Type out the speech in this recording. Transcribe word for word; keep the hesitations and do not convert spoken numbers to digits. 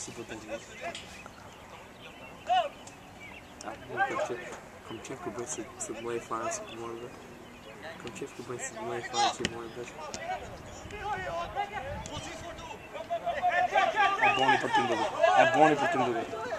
importante isso. Ah, comme tu que bem se demora falar se demora. Comme tu que bem se demora falar se demora. É bom para tudo. É bom para tudo.